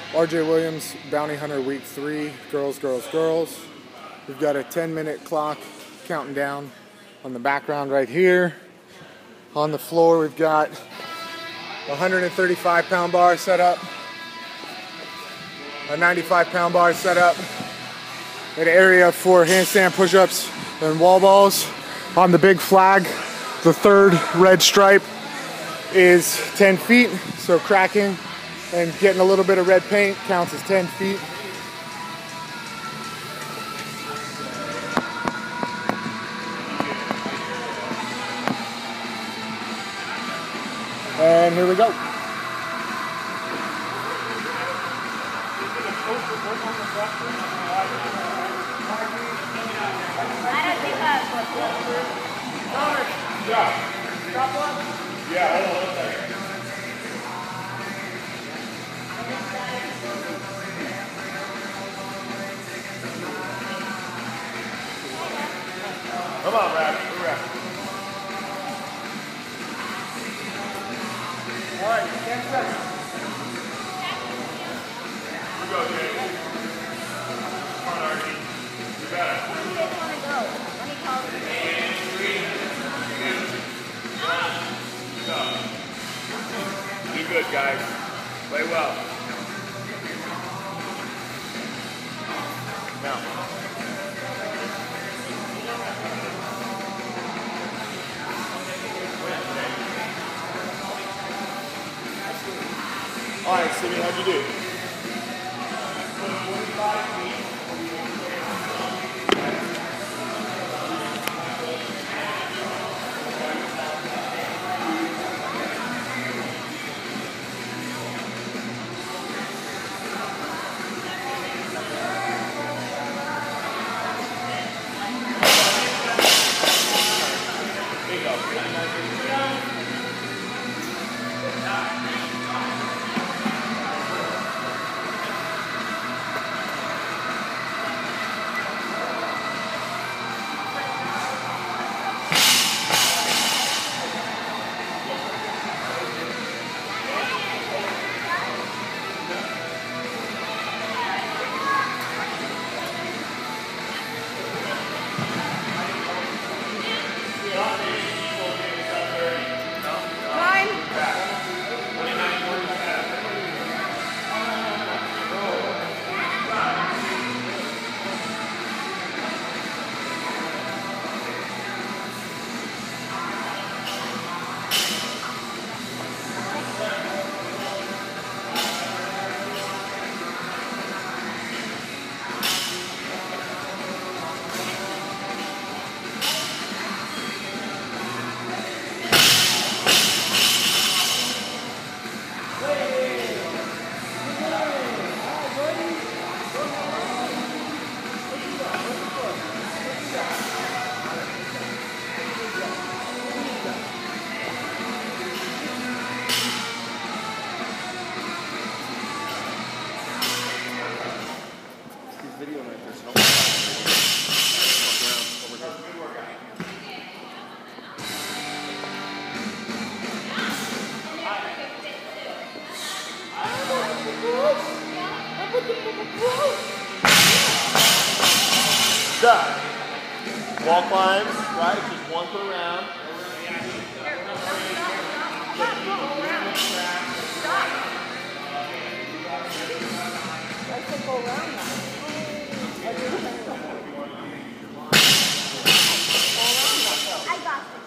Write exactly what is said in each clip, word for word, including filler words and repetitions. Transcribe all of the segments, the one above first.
R J Williams, Bounty Hunter Week three, girls, girls, girls. We've got a ten minute clock counting down on the background right here. On the floor, we've got a one hundred thirty-five pound bar set up, a ninety-five pound bar set up, an area for handstand push-ups and wall balls. On the big flag, the third red stripe is ten feet, so cracking and getting a little bit of red paint counts as ten feet. And here we go. Yeah. Yeah, I don't know. Come on, Brad. We're ready. All right, ten seconds. Here we go, Jay. Come on, Archie. You got it. Where do you guys want to go? Let me call it. And three, two, one, go. Do good, guys. Play well. Now. All right, Simi, how'd you do? Stop. Wall climbs, right? Just one per round. Let's go around now. I got this.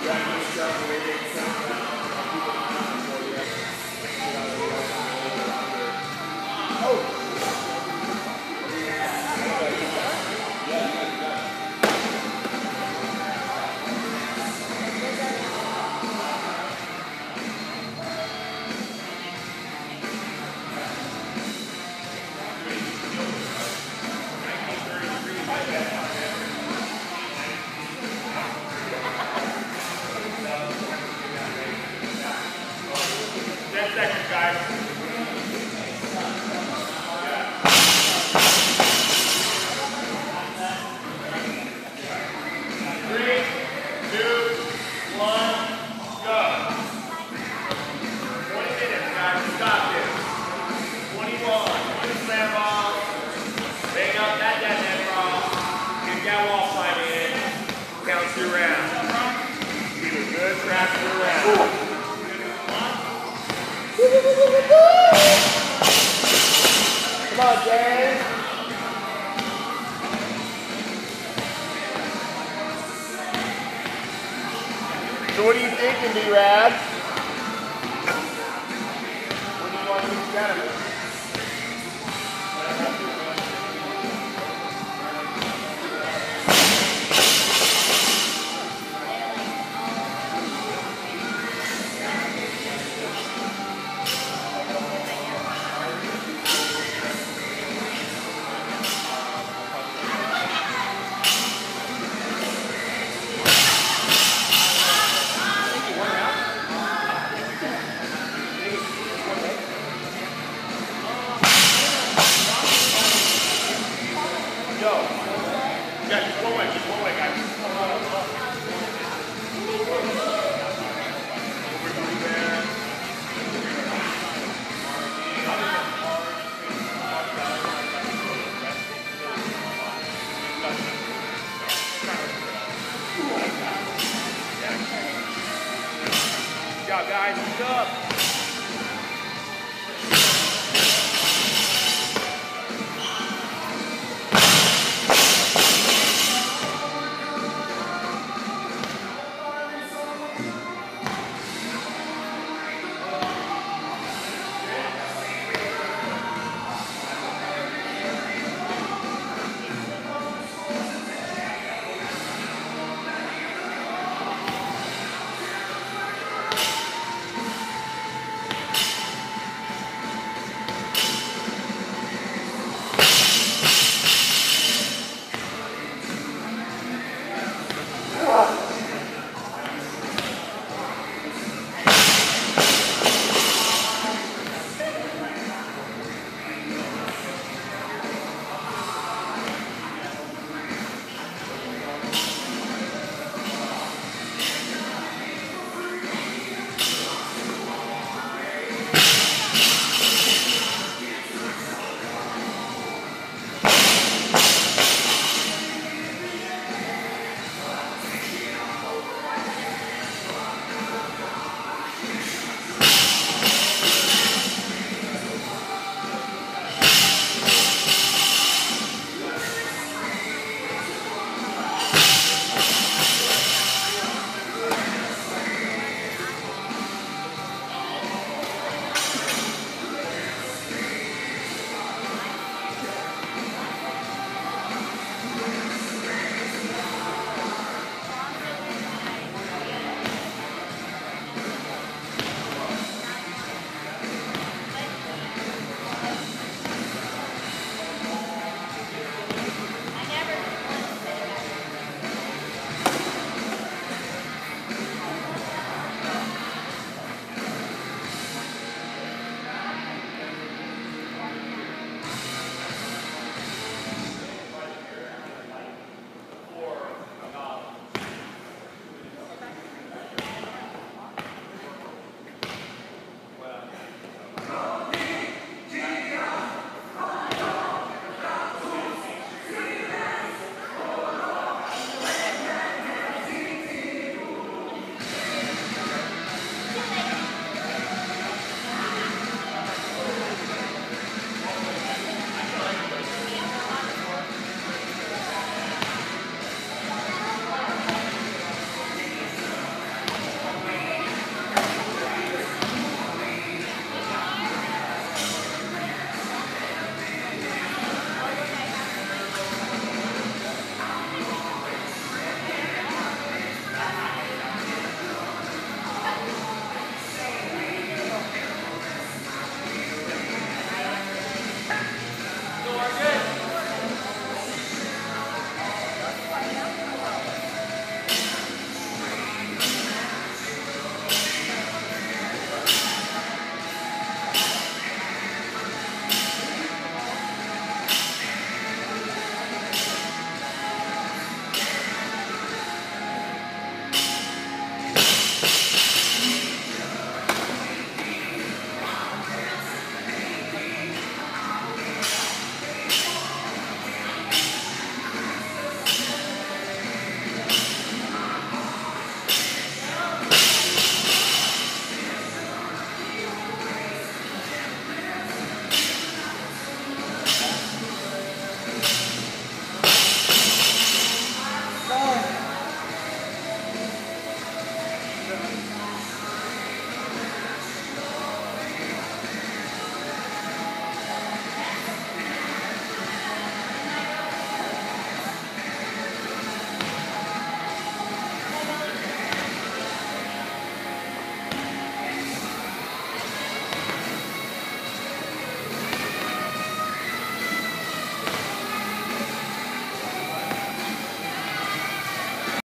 ten seconds, guys. Three, two, one, go. twenty minutes, guys. Stop this. twenty-one. twenty slam ball. Bang up that dead net ball. Get that wall climb in. Counts your round. Keep a good track of your round. Come on, James. So what are you thinking, B-Rad? What do you want to do together? Go. Yeah, just one way, just one way, guys. Over through there. Good job, guys. Good up.